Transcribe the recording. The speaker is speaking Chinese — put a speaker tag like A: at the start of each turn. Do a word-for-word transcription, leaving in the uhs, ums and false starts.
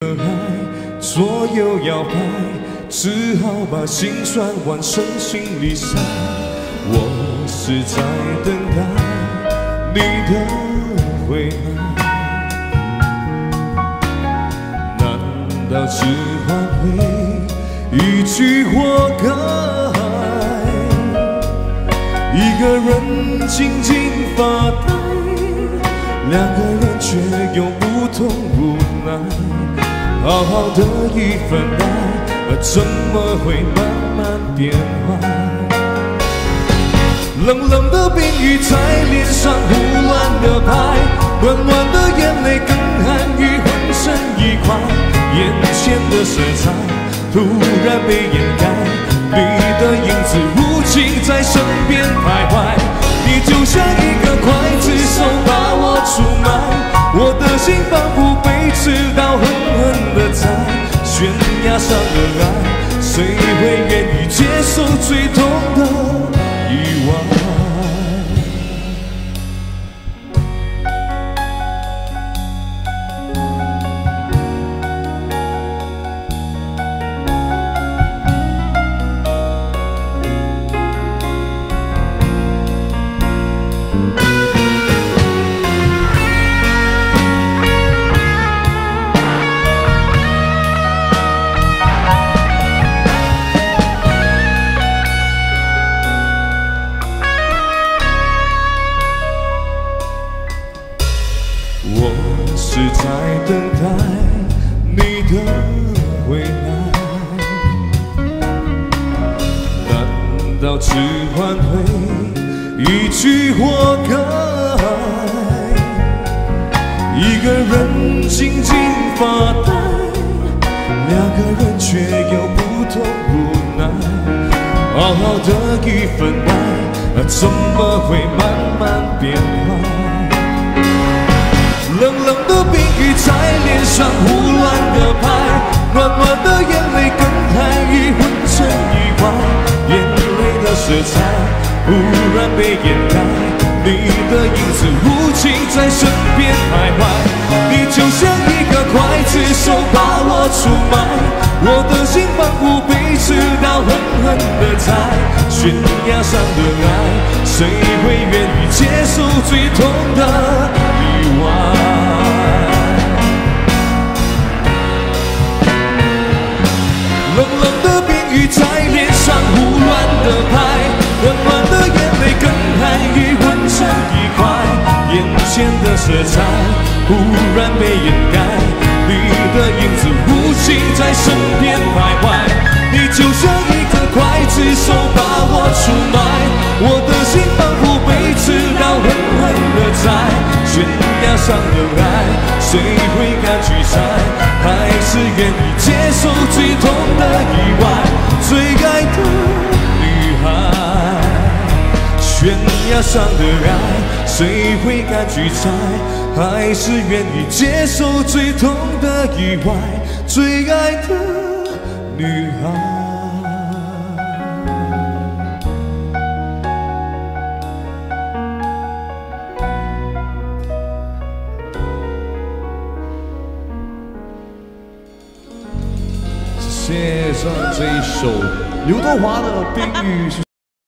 A: 爱左右摇摆，只好把心酸往深心里塞。我是在等待你的回来，难道只换回一句活该？一个人静静发呆，两个人却又不同无奈。好好的一份爱，怎么会慢慢变坏？冷冷的冰雨在脸上胡乱的拍，暖暖的眼泪跟寒雨浑身一块。眼前的色彩突然被掩盖，你的影子无情在身边徘徊。你就像一个刽子手把我出卖，我的心仿佛被刺刀狠狠地在悬崖上的爱，谁会愿意接受最痛的意外？我是在等待你的回来，难道只换回一句活该？一个人静静发呆，两个人却又不同无奈。好好的一份爱，怎么会慢慢变坏？冷冷的冰雨在脸上胡乱的拍，暖暖的眼泪跟寒雨混成一块。眼泪的色彩忽然被掩盖，你的影子无情在身边徘徊。你就像一个刽子手把我出卖，我的心仿佛被刺刀狠狠地在悬崖上的爱，谁会愿意接受最痛的意外？冷冷的冰雨在脸上胡乱的拍，暖暖的眼泪跟寒雨混成一块。眼前的色彩忽然被掩盖，你的影子无情在身边徘徊。你就像一个刽子手把我出卖，我的心仿佛被刺刀狠狠地在悬崖上的爱，谁会敢去猜？还是愿意接受最痛的意外？最爱的女孩，悬崖上的爱，谁会敢去猜？还是愿意接受最痛的意外？最爱的女孩。谢谢上这一首刘德华的《冰雨》。